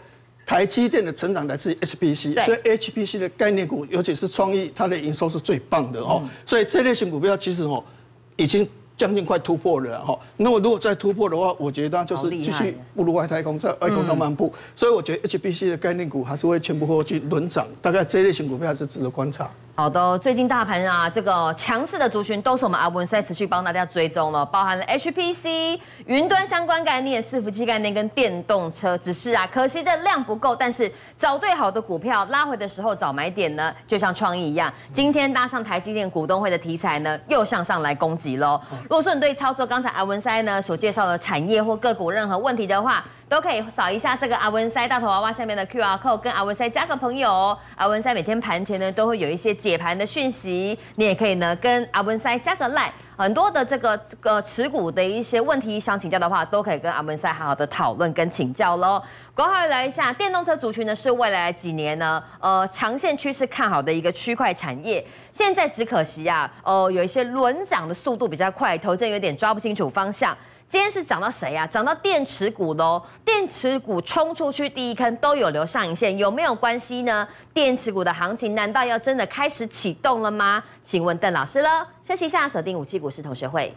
S3: 台积电的成长来自于 HPC， 所以 HPC 的概念股，尤其是创意，它的营收是最棒的哦。所以这类型股票其实已经将近快突破了哈。那么如果再突破的话，我觉得就是继续步入外太空，在外空中漫步。所以我觉得 HPC 的概念股还是会前仆后继轮涨，大概这类型股票还是值得观察。
S1: 好的，最近大盘啊，这个强势的族群都是我们阿文赛持续帮大家追踪了，包含了 HPC、云端相关概念、伺服器概念跟电动车。只是啊，可惜的量不够，但是找对好的股票，拉回的时候找买点呢，就像创意一样，今天搭上台积电股东会的题材呢，又向上来攻击喽。如果说你对操作刚才阿文赛呢所介绍的产业或个股任何问题的话，都可以扫一下这个阿文赛大头娃娃下面的 QR code， 跟阿文赛加个朋友哦。阿文赛每天盘前呢都会有一些解盘的讯息，你也可以呢跟阿文赛加个 LINE， 很多的这个持股的一些问题想请教的话，都可以跟阿文赛好好的讨论跟请教喽。国浩来一下，电动车族群呢是未来几年呢长线趋势看好的一个区块产业，现在只可惜啊有一些轮涨的速度比较快，投资人有点抓不清楚方向。今天是涨到谁啊？涨到电池股喽！电池股冲出去第一坑都有留上影线，有没有关系呢？电池股的行情难道要真的开始启动了吗？请问邓老师了。休息一下，锁定57股市同学会。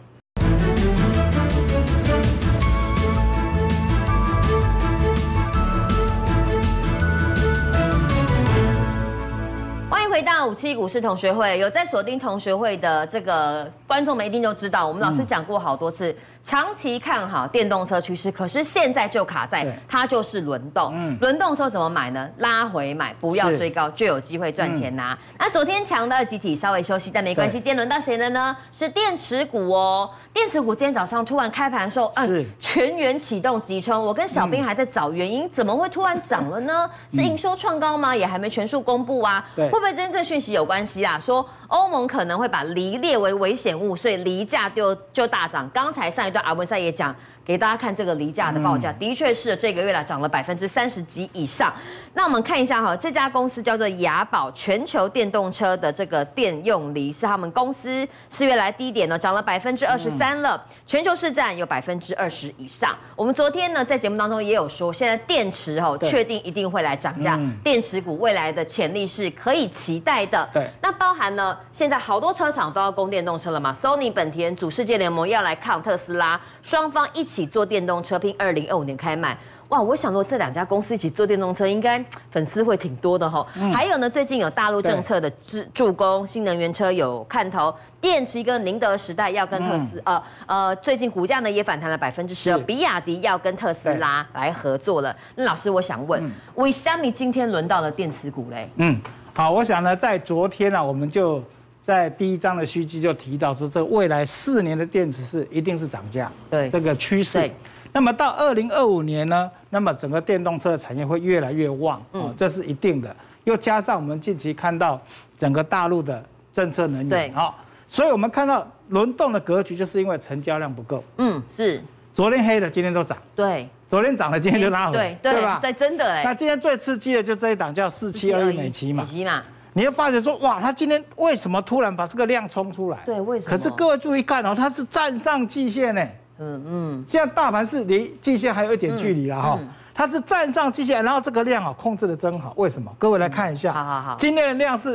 S1: 欢迎回到57股市同学会，有在锁定同学会的这个观众们一定都知道，我们老师讲过好多次。长期看好电动车趋势，可是现在就卡在它就是轮动。轮动的时候怎么买呢？拉回买，不要追高，就有机会赚钱拿。那昨天强的集体稍微休息，但没关系。今天轮到谁了呢？是电池股哦。电池股今天早上突然开盘的时候，全员启动急冲。我跟小兵还在找原因，怎么会突然涨了呢？是营收创高吗？也还没全数公布啊。会不会跟这讯息有关系啊？说欧盟可能会把锂列为危险物，所以锂价就大涨。刚才上一段阿文赛也讲，给大家看这个锂价的报价，的确是这个月来涨了30%几以上。那我们看一下哈，这家公司叫做雅宝，全球电动车的这个电用锂是他们公司4月来低点呢，涨了23%了，全球市占有20%以上。我们昨天呢在节目当中也有说，现在电池确定一定会来涨价，电池股未来的潜力是可以期待的。对，那包含呢现在好多车厂都要供电动车了嘛 ，Sony、本田组世界联盟要来抗特斯拉，双方一起做电动车，拼2025年开卖。哇，我想说这两家公司一起做电动车，应该粉丝会挺多的哈。还有呢，最近有大陆政策的助攻，新能源车有看头，电池跟宁德时代要跟最近股价呢也反弹了12%，比亚迪要跟特斯拉来合作了。那老师，我想问，为什么今天轮到了电池股嘞？
S4: 好，我想呢，在昨天呢，我们就在第一章的虚基就提到说，这未来4年的电池是一定是涨价，对这个趋势。那么到2025年呢，那么整个电动车的产业会越来越旺，这是一定的。又加上我们近期看到整个大陆的政策能源，所以我们看到轮动的格局，就是因为成交量不够。
S1: 是。
S4: 昨天黑的，今天都涨。对。昨天涨了，今天就拉回来，对吧？真的哎。那今天最刺激的就这一档叫4721美琪嘛。你会发觉说，哇，它今天为什么突然把这个量冲出来？对，为什么？可是各位注意看哦，它是站上季线呢。现在大盘是离季线还有一点距离了哈，它是站上季线，然后这个量控制的真好。为什么？各位来看一下，好，今天的量是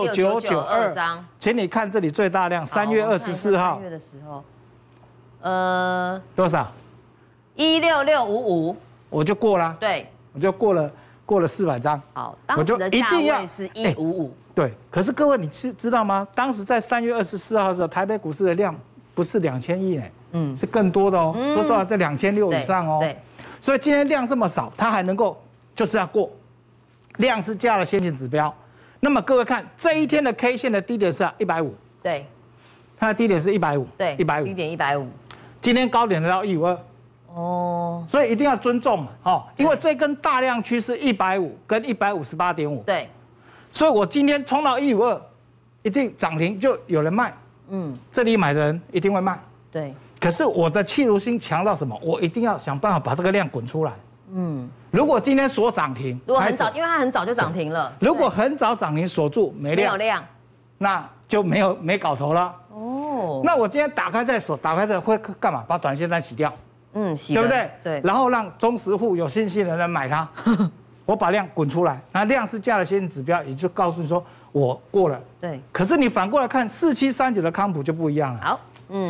S4: 16992张，请你看这里最大量，3月24号。3月的时候，多少？16655，我就过了。对，我就过了400张。好，当时的价位是155。对，可是各位你知道吗？当时在3月24号的时候，台北股市的量不是2000亿哎。是更多的哦，都做到在2600以上哦。对，所以今天量这么少，它还能够就是要过，量是加了先行指标。那么各位看这一天的 K 线的低点是150，对，它的低点是150，对，150，低点150，今天高点来到152，哦，所以一定要尊重嘛，哦，因为这根大量区是150跟158.5，对，所以我今天冲到152，一定涨停就有人卖，这里买的人一定会卖，对。可是我的企图心强到什么？我一定要想办法把这个量滚出来。如果今天锁涨停，如果很早，因为它很早就涨停了。如果很早涨停锁住没量，那就没搞头了。哦，那我今天打开再锁，打开再会干嘛？把短线单洗掉。洗，对不对？对。然后让中实户有信心的人买它， 我把量滚出来，那量是价的先行指标，也就告诉你说我过了。
S1: 对。
S4: 可是你反过来看4739的康普就不一样了。
S1: 好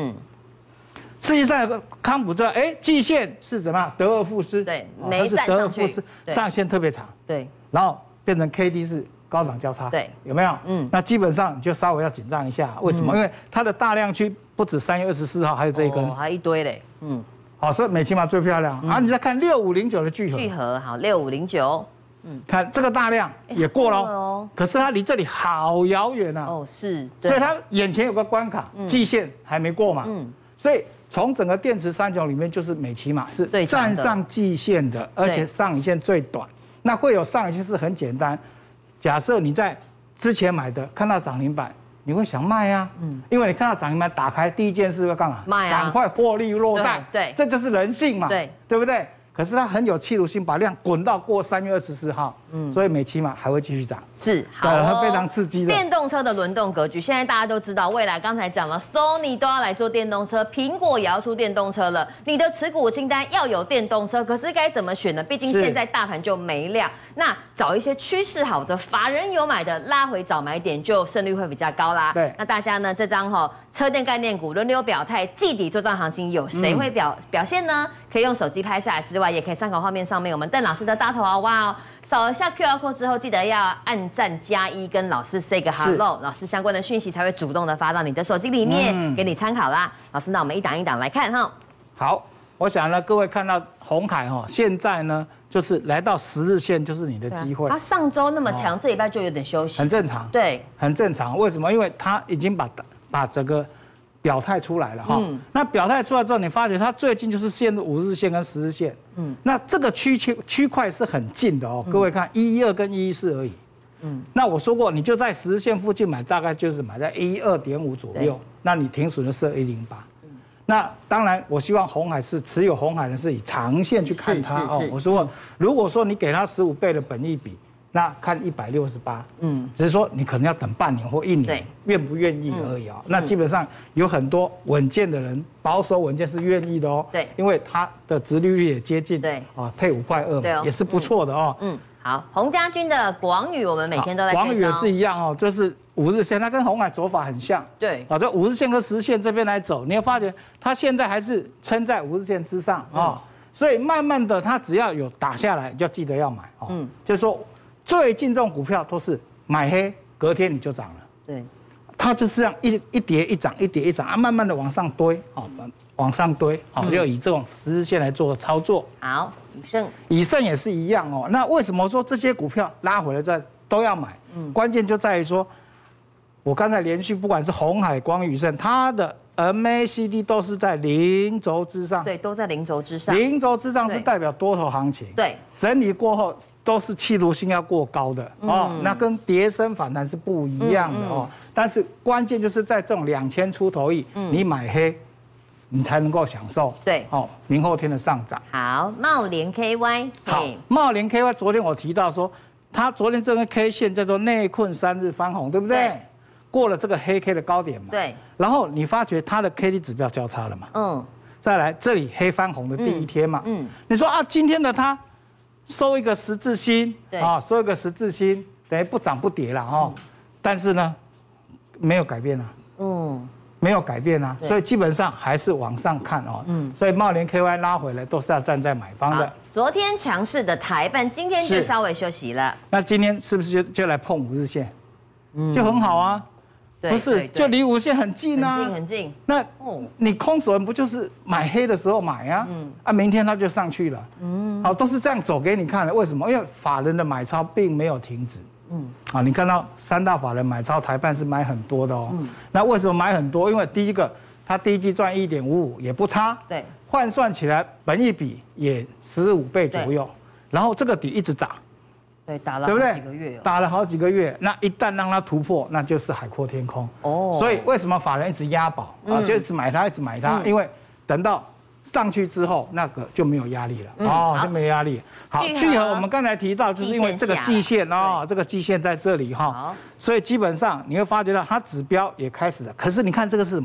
S4: 4739的康普这季线是什么？德尔富斯。
S1: 对，没站上去。
S4: 上限特别长。
S1: 对。
S4: 然后变成 KD 是高档交叉。
S1: 对。
S4: 有没有？那基本上你就稍微要紧张一下，为什么？因为它的大量区不止3月24号，还有这一根。
S1: 还一堆嘞。
S4: 好，所以美琪玛最漂亮。然后你再看6509的聚合。
S1: 聚合好，6509。
S4: 看这个大量也过了哦，可是它离这里好遥远啊。
S1: 是。
S4: 所以它眼前有个关卡，季线还没过嘛。所以从整个电池三雄里面，就是美琪玛是站上季线的，而且上影线最短。那会有上影线是很简单，假设你在之前买的，看到涨停板，你会想卖啊，因为你看到涨停板打开，第一件事要干嘛？
S1: 卖啊，
S4: 赶快获利落袋。
S1: 对，
S4: 这就是人性嘛，对不对？可是它很有企图心，把量滚到过3月24号，所以美琪玛还会继续涨，
S1: 是好，
S4: 它非常刺激的。
S1: 电动车的轮动格局，现在大家都知道，未来刚才讲了 ，Sony 都要来做电动车，苹果也要出电动车了。你的持股清单要有电动车，可是该怎么选呢？毕竟现在大盘就没量，那找一些趋势好的、法人有买的，拉回早买点，就胜率会比较高啦。
S4: 对，
S1: 那大家呢，这张车电概念股轮流表态，季底作战行情有谁会表现呢？可以用手机拍下来之外，也可以参考画面上面我们邓老师的大头娃娃哦。扫一下 QR code 之后，记得要按赞+1，跟老师 say 个 hello， 老师相关的讯息才会主动的发到你的手机里面，给你参考啦。老师，那我们一档一档来看哈。
S4: 好，我想呢，各位看到鸿海现在呢就是来到10日线，就是你的机会。
S1: 它上周那么强，这礼拜就有点休息，
S4: 很正常。
S1: 对，
S4: 很正常。为什么？因为它已经把整个表态出来了哈。那表态出来之后，你发觉它最近就是陷入5日线跟10日线。那这个区块是很近的哦。各位看112跟114而已。那我说过，你就在10日线附近买，大概就是买在112.5左右。那你停损就设108。那当然，我希望鸿海是持有鸿海的是以长线去看它哦。我说过，如果说你给它15倍的本益比，那看168，只是说你可能要等半年或1年，愿不愿意而已啊。那基本上有很多稳健的人，保守稳健是愿意的哦。
S1: 对，
S4: 因为它的殖利率也接近，配5.2块嘛，也是不错的哦。
S1: 好，洪家军的广宇，我们每天都在追踪。
S4: 广宇也是一样哦，就是5日线，它跟鸿海走法很像。
S1: 对，
S4: 这5日线跟10日线这边来走，你会发觉它现在还是撑在5日线之上啊。所以慢慢的，它只要有打下来，就记得要买哦。就是说。最近这种股票都是买黑，隔天你就涨了。
S1: 对，
S4: 它就是这样一跌一涨，一跌一涨啊，慢慢的往上堆，往上堆，就以这种10日线来做操作。
S1: 好，
S4: 以盛也是一样哦。那为什么说这些股票拉回来都要买？关键就在于说，我刚才连续不管是鸿海、广宇、盛，它的MACD 都是在0轴之上，
S1: 对，都在0轴之上。
S4: 0轴之上是代表多头行情，
S1: 对，
S4: 整理过后都是企图心要过高的哦，那跟跌升反弹是不一样的哦。但是关键就是在这种2000出头亿，你买黑，你才能够享受
S1: 对
S4: 哦，明后天的上涨。
S1: 好，茂联 KY，
S4: 好，茂联 KY 昨天我提到说，它昨天这根 K 线叫做内困3日翻红，对不对？过了这个黑 K 的高点嘛，
S1: 对，
S4: 然后你发觉它的 KD 指标交叉了嘛，再来这里黑翻红的第一天嘛，你说啊，今天的它收一个十字星，收一个十字星，等于不涨不跌了哦，但是呢，没有改变啊，没有改变啊，所以基本上还是往上看哦，所以茂联 KY 拉回来都是要站在买方的。
S1: 昨天强势的台半，今天就稍微休息了，
S4: 那今天是不是就来碰5日线，就很好啊？不是，就离5日线很近啊，
S1: 很近。
S4: 那你空手人不就是买黑的时候买啊？明天它就上去了。好，都是这样走给你看的。为什么？因为法人的买超并没有停止。你看到3大法人买超台半是买很多的哦。那为什么买很多？因为第一个，它第一季赚1.55也不差。
S1: 对，
S4: 换算起来本益比也15倍左右。然后这个底一直涨。
S1: 对，打了好几个月，
S4: 打了好几个月，那一旦让它突破，那就是海阔天空。所以为什么法人一直押宝啊？就一直买它，一直买它，因为等到上去之后，那个就没有压力了，就没有压力。好，聚合我们刚才提到，就是因为这个季线这个季线在这里哈，所以基本上你会发觉到它指标也开始了。可是你看这个是什么？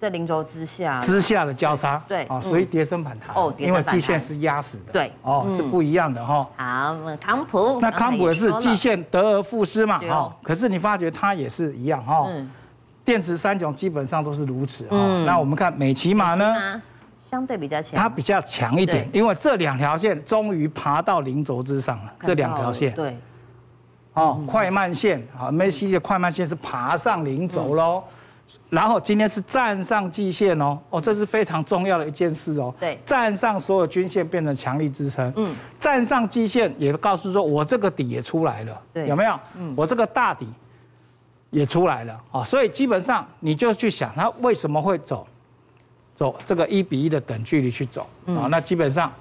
S1: 在零轴之
S4: 下的交叉，
S1: 对，
S4: 所以跌升反弹，因为季线是压死的，
S1: 对，
S4: 是不一样的哈。
S1: 好，康普，
S4: 那康普也是季线得而复失嘛，可是你发觉它也是一样哈，电池三雄基本上都是如此哈。那我们看美骑马呢？
S1: 相对比较强，
S4: 它比较强一点，因为这2条线终于爬到零轴之上了。这2条线，
S1: 对，
S4: 快慢线，MACD 的快慢线是爬上零轴喽。然后今天是站上季线哦，这是非常重要的一件事哦。
S1: 对，
S4: 站上所有均线变成强力支撑。站上季线也告诉说我这个底也出来了，有没有？我这个大底也出来了所以基本上你就去想它为什么会走这个1:1的等距离去走那基本上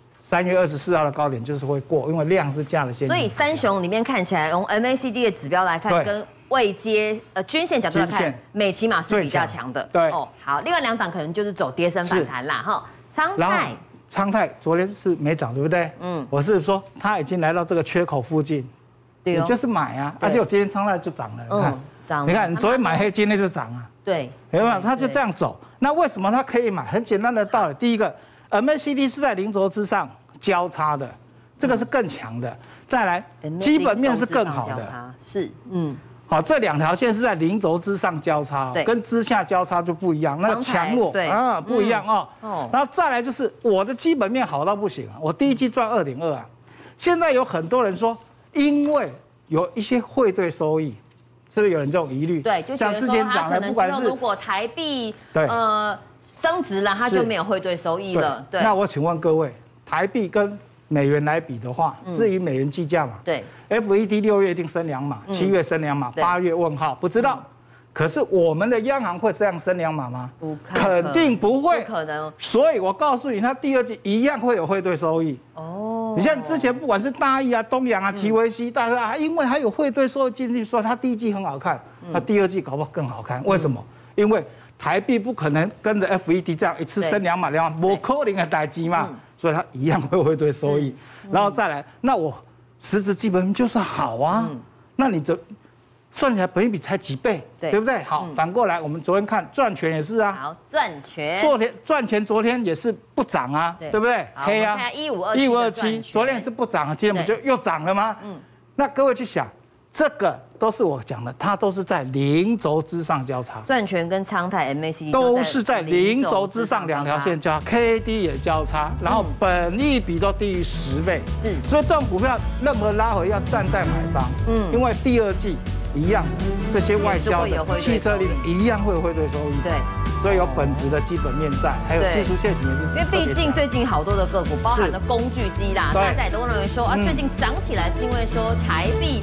S4: 3月24号的高点就是会过，因为量是价的先。
S1: 所以三雄里面看起来，用 MACD 的指标来看，跟位阶均线角度来看，美骑马是比较强的。
S4: 对
S1: 好，另外2档可能就是走跌升反弹啦哈。
S4: 昌泰昨天是没涨，对不对？我是说它已经来到这个缺口附近，你就是买啊，而且我今天昌泰就涨了，你看，你昨天买黑，今天就涨啊。
S1: 对，
S4: 有没有？它就这样走。那为什么它可以买？很简单的道理，第一个 ，MACD 是在零轴之上交叉的，这个是更强的。再来，基本面是更好的。
S1: 是，
S4: 好，这2条线是在零轴之上交叉，跟之下交叉就不一样，那强弱不一样然后再来就是我的基本面好到不行啊，我第一季赚2.2啊。现在有很多人说，因为有一些汇兑收益。是不是有人这种疑虑？
S1: 对，就像之前讲的，不管是如果台币升值了，它就没有汇兑收益了。对。
S4: 那我请问各位，台币跟美元来比的话，是以美元计价嘛？
S1: 对。
S4: FED 6月一定升2码，7月升2码，8月问号不知道。可是我们的央行会这样升2码吗？肯定不会。
S1: 不可能。
S4: 所以我告诉你，它第2季一样会有汇兑收益。你像之前不管是大益啊、东阳啊、提维西，大家因为还有汇兑收益进去，说它第1季很好看，它第2季搞不好更好看。为什么？因为台币不可能跟着 FED 这样一次升2码2码，不可能的代志嘛，所以它一样会汇兑收益。然后再来，那我实质基本面就是好啊，那你这算起来本益比才几倍，对不对？好，反过来我们昨天看赚钱也是啊，
S1: 好赚钱，
S4: 赚钱昨天也是不涨啊，对不对？黑啊，1527，昨天也是不涨啊，今天不就又涨了吗？那各位去想，这个都是我讲的，它都是在零轴之上交叉，
S1: 赚钱跟昌泰 MACD
S4: 都是在零轴之上2条线交叉 ，KD 也交叉，然后本益比都低于10倍，所以这种股票任何拉回要站在买方，因为第2季。一样的，这些外销的汽车里一样会有汇兑收益，
S1: 对，
S4: 所以有本质的基本面在，还有技术陷阱也是。
S1: 因为毕竟最近好多的个股，包含了工具机啦，大家也都认为说最近涨起来是因为说台币